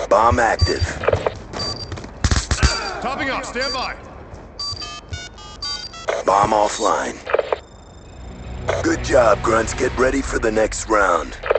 Bomb active. Topping off, stand by. Bomb offline. Good job, Grunts. Get ready for the next round.